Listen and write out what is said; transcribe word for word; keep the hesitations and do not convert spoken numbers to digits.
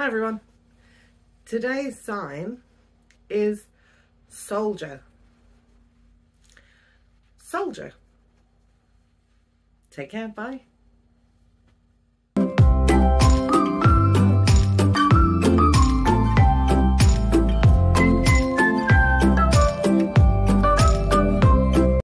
everyone. Today's sign is soldier. Soldier. Take care. Bye.